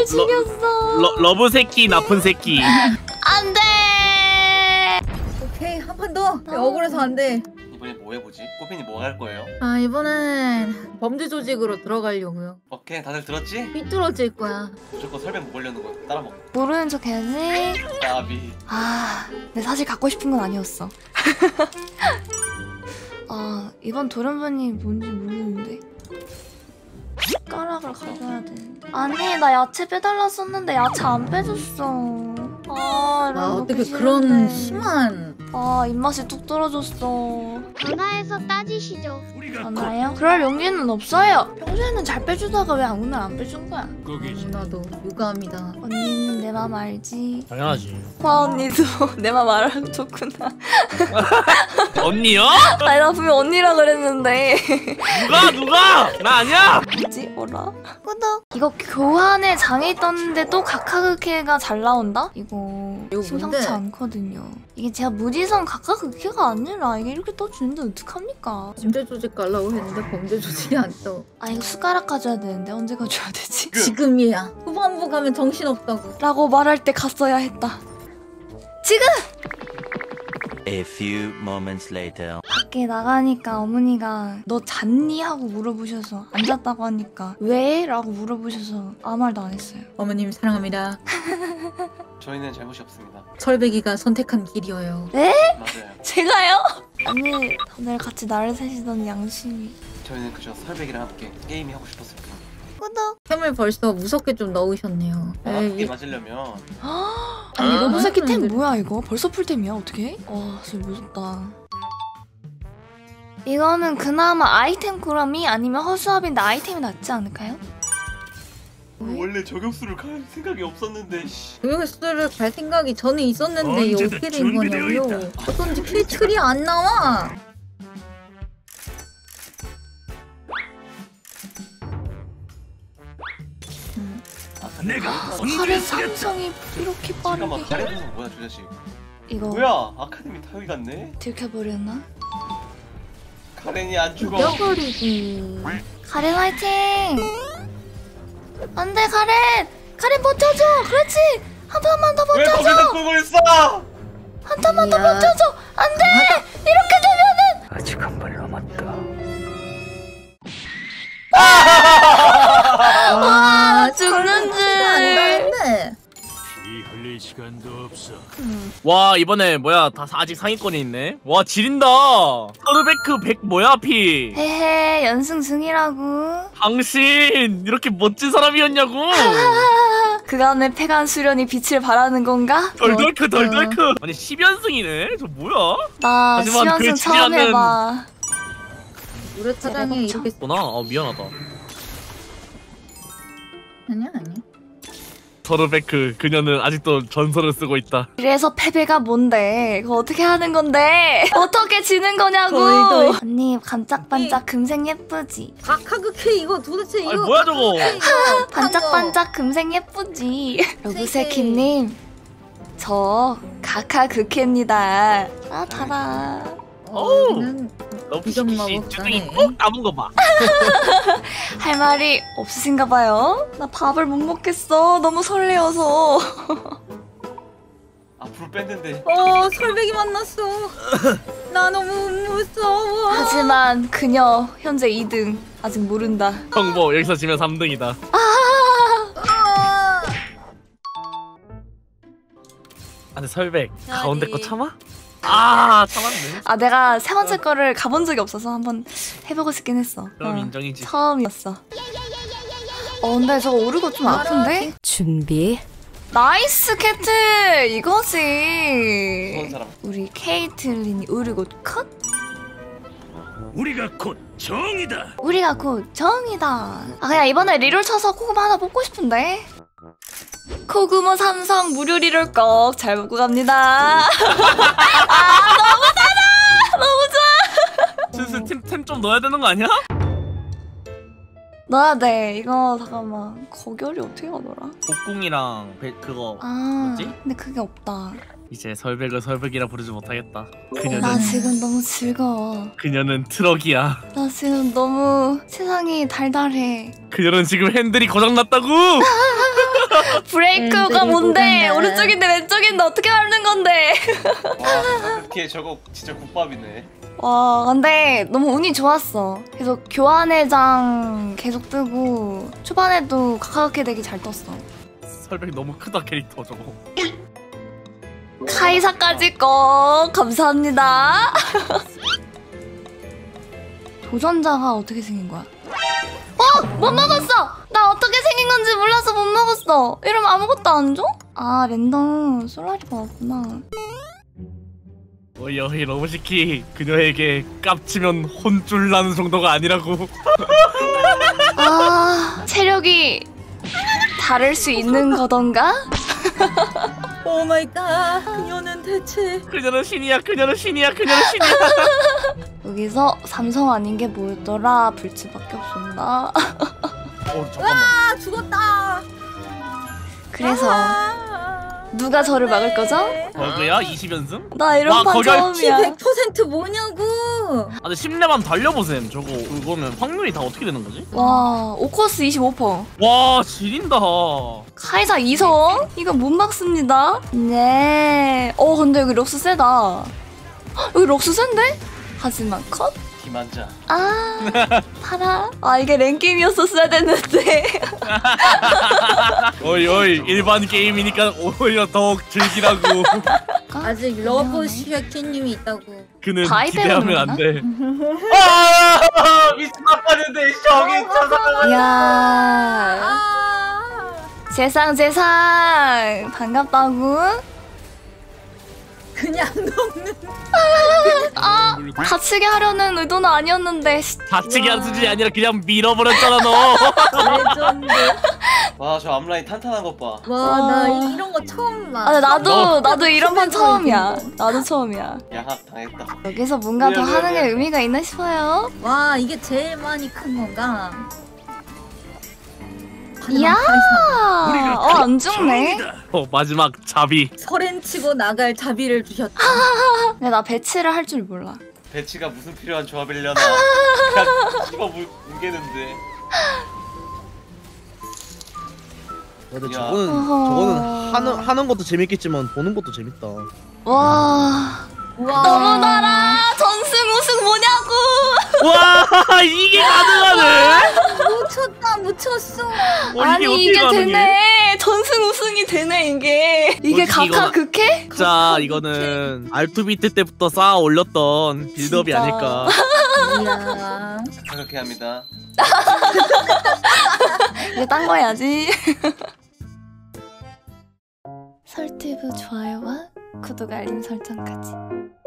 날 죽였어. 러브 새끼 나쁜 새끼. 안돼. 오케이 한 판 더. 억울해서 안 돼. 이번엔 뭐 해보지? 꼬빈이 뭐 할 거예요? 아 이번엔 범죄 조직으로 들어가려고요. 오케이 다들 들었지? 삐뚤어질 거야. 무조건 설명 못 걸려는 거 따라 먹. 모르는 척 해야지. 나비. 아, 근데 사실 갖고 싶은 건 아니었어. 아, 이번 돌연변이 뭔지 모르는데. 숟가락을 가져야 되는데. 아니, 나 야채 빼달라 썼는데 야채 안 빼줬어. 아, 이런 거 어떻게 먹기 그런 싫은데. 심한. 아, 입맛이 뚝 떨어졌어. 전화해서 따지시죠. 맞나요? 그럴 용기는 없어요. 평소에는 잘 빼주다가 왜 오늘 안 빼준 거야? 나도 유감이다. 언니는 내 맘 알지? 당연하지. 화 언니도 내 맘 알아서 좋구나. 언니요? 아니 나 분명 언니라 그랬는데. 누가? 나 아니야. 뭐지? 뭐라? 구독. 이거 교환에 장애 떴는데 또 각하극해가 잘 나온다? 이거 심상치 뭔데? 않거든요. 이게 제가 무지성 각하극해가 아니라 이게 이렇게 떠주는데 어떡합니까? 범죄 조직 가려고 했는데 범죄 조직이 안 떠. 아 이거 숟가락 가져야 되는데 언제 가져야 되지? 지금이야. 후반부 가면 정신없다고. 라고 말할 때 갔어야 했다. 지금! A few moments later. 밖에 나가니까 어머니가 너 잤니? 하고 물어보셔서 안 잤다고 하니까 왜? 라고 물어보셔서 아무 말도 안 했어요. 어머님 사랑합니다. 저희는 잘못이 없습니다. 설백이가 선택한 길이어요. 맞아요. 제가요? 언니 다들 같이 나를 새시던 양심이. 저희는 그저 설백이랑 함께 게임이 하고 싶었을 뿐. 구독. 템을 벌써 무섭게 좀 넣으셨네요. 나쁘게 맞으려면 아니 아, 로보새끼 템 근데- 뭐야 이거? 벌써 풀템이야 어떡해? 와 진짜 무섭다. 이거는 그나마 아이템 꾸러미 아니면 허수아비인데 아이템이 낫지 않을까요? 원래 저격수를 갈 생각이 없었는데. 씨. 교육수를 갈 생각이 전에 있었는데 이게 어떻게 된 거냐고요. 어쩐지 킬틀이 안 나와. 칼의 상성이 이렇게 잠깐만 빠르게. 가래 분석 뭐야 저 자식. 이거 뭐야 아카데미 타위 같네. 들켜버렸나? 가렌이 안 죽어. 뼈버리기. 카렌 화이팅! 안돼 카렌! 카렌 버텨줘! 그렇지! 한 판만 더 왜 버텨줘! 거기서 꿀을 써? 한 판만 더 아니야. 버텨줘! 안돼! 이렇게 되면은! 아직 한 발 남았다. 와 죽는 줄! 안다는데. 피 흘릴 시간도 없어. 와 이번에 뭐야 다 아직 상위권에 있네. 와 지린다. 서르베크 100 뭐야 피. 헤헤 연승 중이라고. 당신 이렇게 멋진 사람이었냐고. 그간의 패간 수련이 빛을 발하는 건가? 덜덜크. 아니 10연승이네. 저 뭐야? 나 하지만 그 10연승 처음 지휘하는- 해봐. 우레차장에 이렇게 구나. 미안하다. 아니야. 서르베크 그녀는 아직도 전설을 쓰고 있다. 그래서 패배가 뭔데? 그거 어떻게 하는 건데? 어떻게 지는 거냐고! 도이. 언니 반짝반짝 금색 예쁘지? 각하극해 이거 도대체 아니 이거. 뭐야 저거. 반짝반짝 금색 예쁘지? 로브세키님 저 각하극해입니다. 아 달아. 어우. 는 너무 비전 시키시 마법 주둥이 잘해. 꼭 남은 거 봐. 할 말이 없으신가 봐요? 나 밥을 못 먹겠어. 너무 설레어서. 앞으로 뺐는데. 설백이 만났어. 나 너무 무서워. 하지만 그녀 현재 2등. 아직 모른다. 정보 여기서 지면 3등이다. 아, 근데 설백 가운데 거 참아? 아 참았네. 아 내가 세 번째 거를 가본 적이 없어서 한번 해보고 싶긴 했어. 그럼 인정이지. 처음이었어. 근데 저거 오르고 좀 아픈데? 준비. 나이스 캐틀! 무서운 이거지. 사람. 우리 케이틀린이 오르고 컷? 우리가 곧 정이다. 우리가 곧 정이다. 아 그냥 이번에 리롤 쳐서 고구마 하나 뽑고 싶은데. 고구마 삼성 무료 리롤 꼭 잘 먹고 갑니다. 아 너무 달아! 너무 좋아! 슬슬 템 좀 넣어야 되는 거 아니야? 넣어야 돼. 이거 잠깐만. 거결이 어떻게 가더라? 복궁이랑 그거 아 뭐지? 근데 그게 없다. 이제 설백을 설백이라 부르지 못하겠다. 나 그녀는 지금 너무 즐거워. 그녀는 트럭이야. 나 지금 너무 세상이 달달해. 그녀는 지금 핸들이 고장났다고. 브레이크가 뭔데? 보잖아. 오른쪽인데 왼쪽인데 어떻게 밟는 건데? 와 그렇게 저거 진짜 국밥이네. 와 근데 너무 운이 좋았어. 계속 교환회장 계속 뜨고 초반에도 카카오케 덱이 잘 떴어. 설백 너무 크다 캐릭터 저거. 카이사까지 꼭 감사합니다. 도전자가 어떻게 생긴 거야? 못 먹었어! 나 어떻게 생긴 건지 몰라서 못 먹었어. 이러면 아무것도 안 줘? 아 랜덤 솔라리가 왔구나. 어이 러브시키 그녀에게 깝치면 혼쭐 나는 정도가 아니라고. 아 체력이 다를 수 있는 거던가? 오 마이 갓. 그녀는 대체 그녀는 신이야 그녀는 신이야 그녀는 신이야. 여기서 삼성 아닌 게 뭐였더라? 불치밖에 없었나? 잠깐만. 아 죽었다. 그래서 아, 누가 저를 막을 거죠? 버그야 20연승? 나 이런 와, 판 거절 처음이야. 100% 뭐냐고. 아 근데 10렙만 달려보셈. 저거 그거면 확률이 다 어떻게 되는 거지? 와, 오코스 25%. 와 지린다. 카이사 2성? 이거 못 막습니다. 네. 근데 여기 럭스 세다. 헉, 여기 럭스 센데? 하지만 컷? 김한자. 아, 파라. 아, 이게 랭게임이었었어야 됐는데. 어이 일반 게임이니까 오히려 더욱 즐기라고. 아직 러브 슈아키님이 있다고. 그는 바이베로 기대하면 안 돼. 아 미친 아빠는데 저기 있어서. 이야. 아, 세상 반갑다고? 그냥 먹는. 아, 다치게 하려는 의도는 아니었는데. 다치게 한 수준이 아니라 그냥 밀어버렸잖아 너. 레전드. 와저 앞라인 탄탄한 것 봐. 와, 나 이런 거 처음 봐. 아, 나도 이런 판 처음이야. 나도 처음이야. 양합 당했다. 여기서 뭔가 더 미안, 하는 게 미안. 의미가 있나 싶어요. 와, 이게 제일 많이 큰 건가? 이야! 안 죽네. 정이다. 마지막 자비. 설엔 치고 나갈 자비를 주셨다. 근데 나 배치를 할 줄 몰라. 배치가 무슨 필요한 조합이려나. 그냥 씹어 뭉개는데. 근데 야. 저거는 하는 것도 재밌겠지만 보는 것도 재밌다. 와, 와. 너무 달아. 전승 우승 뭐냐고. 와 이게 가능하네. 묻혔어. 아니 이게 되네. 전승 우승이 되네 이게. 이게 솔직히 각하 이거는- 극해? 자 이거는 R2비트 때부터 쌓아 올렸던 빌드업이 진짜. 아닐까. 이야. 그렇게 합니다. 이제 딴 거 해야지. 설티브 좋아요와 구독 알림 설정까지.